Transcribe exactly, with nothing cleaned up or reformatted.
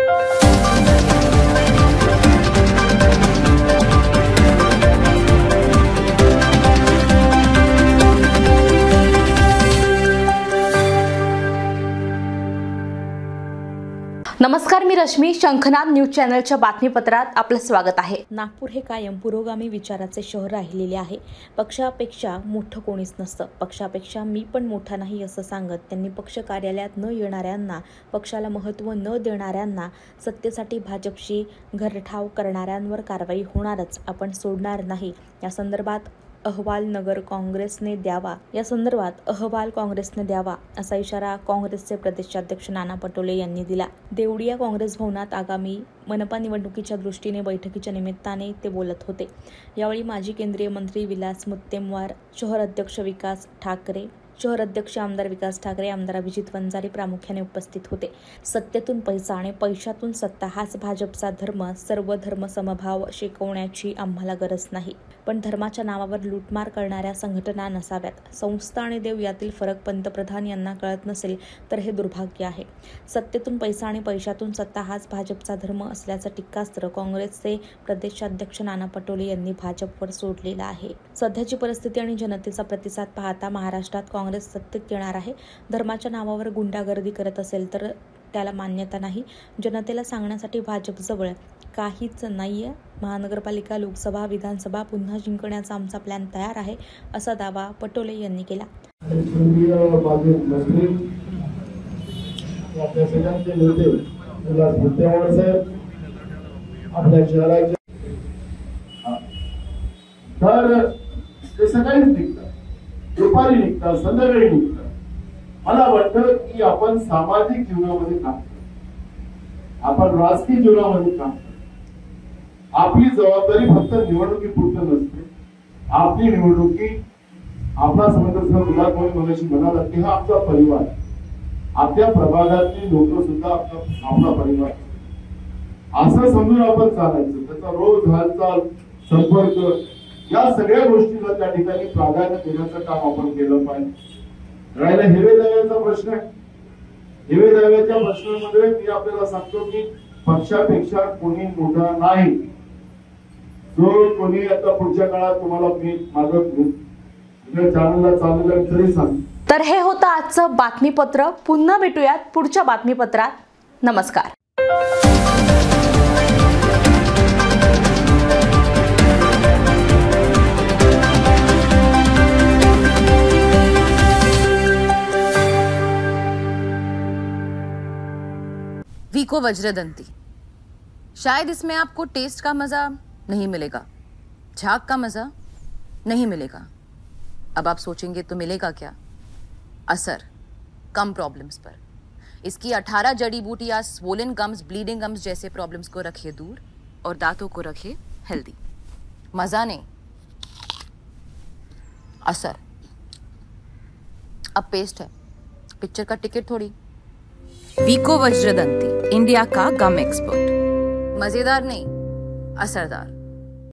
नमस्कार, मी रश्मी. शंखनाद न्यूज चॅनलच्या बातमीपत्रात आपलं स्वागत आहे. नागपूर हे कायम पुरोगामी विचाराचे शहर राहिलेले आहे. पक्षापेक्षा मोठं कोणीच नसतं. पक्षापेक्षा मी पण मोठा नाही असं सांगत त्यांनी पक्ष कार्यालयात न येणाऱ्यांना, पक्षाला महत्त्व न देणाऱ्यांना, सत्तेसाठी भाजपशी घरठाव करणाऱ्यांवर कारवाई होणारच, आपण सोडणार नाही. या संदर्भात अहवाल नगर काँग्रेसने द्यावा या संदर्भात अहवाल काँग्रेसने द्यावा असा इशारा काँग्रेसचे प्रदेशाध्यक्ष नाना पटोले यांनी दिला. देवडिया काँग्रेस भवनात आगामी मनपा निवडणुकीच्या दृष्टीने बैठकीच्या निमित्ताने ते बोलत होते. यावेळी माजी केंद्रीय मंत्री विलास मुत्तेमवार, शहर अध्यक्ष विकास ठाकरे, शहर अध्यक्ष आमदार विकास ठाकरे, आमदार अभिजित वंजारी प्रामुख्याने उपस्थित होते. सत्तेतून पैसा आणि पैशातून सत्ता हाच भाजपचा धर्म. सर्व धर्म समभाव शिकवण्याची आम्हाला गरज नाही, पण धर्माच्या नावावर लूटमार करणाऱ्या संघटना नसाव्यात. संस्था आणि देव यातील फरक पंतप्रधान यांना कळत नसेल तर हे दुर्भाग्य आहे. सत्तेतून पैसा आणि पैशातून सत्ता हाच भाजपचा धर्म असल्याचं टीकास्त्र काँग्रेसचे प्रदेशाध्यक्ष नाना पटोले यांनी भाजपवर सोडलेलं आहे. सध्याची परिस्थिती आणि जनतेचा प्रतिसाद पाहता महाराष्ट्रात काँग्रेस सत्तेत येणार आहे. धर्माच्या नावावर गुंडागर्दी करत असेल तर त्याला मान्यता नाही. जनतेला सांगण्यासाठी भाजपजवळ काहीच नाहीये. महानगरपालिका, लोकसभा, विधानसभा पुन्हा जिंकण्याचा आमचा प्लॅन तयार आहे, असा दावा पटोले यांनी केला. दुपारी निघतात, संध्याकाळी निघतात. मला वाटतं की आपण सामाजिक जीवनामध्ये काम करतो, आपण राजकीय जीवनामध्ये काम करतो. आपली जबाबदारी फक्त निवडणुकीपुरतं नसते. आपली निवडणुकी आपला समजण्याची म्हणाला की हा आमचा परिवार, आपल्या प्रभागातली लोक सुद्धा आपला परिवार असं समजून आपण चालायचं. त्याचा रोज हालचाल, संपर्क या सगळ्या गोष्टीला त्या ठिकाणी प्राधान्य देण्याचं काम आपण केलं पाहिजे. राहिला हिरवे दाव्याचा प्रश्न आहे. हिरवे दाव्याच्या प्रश्नामध्ये मी आपल्याला सांगतो की पक्षापेक्षा कोणी मोठा नाही. जो कोणी आता पुढच्या काळात तुम्हाला मी मागत चॅनलला चाललेलं तरी सांग. तर हे होतं आजचं बातमीपत्र. पुन्हा भेटूयात पुढच्या बातमीपत्रात. नमस्कार. वीको वज्रदंती, शायद इसमें आपको टेस्ट का मजा नहीं मिलेगा, झाग का मजा नहीं मिलेगा. अब आप सोचेंगे तो मिलेगा क्या? असर कम प्रॉब्लम्स पर. इसकी अठारह जड़ी बूटियां स्वोलन गम्स, ब्लीडिंग गम्स जैसे प्रॉब्लम्स को रखे दूर और दांतों को रखे हेल्दी. मजा नहीं, असर. अब पेस्ट है, पिक्चर का टिकट थोड़ी. वीको वज्रदंती, इंडिया का गम एक्सपर्ट. मजेदार नहीं, असरदार.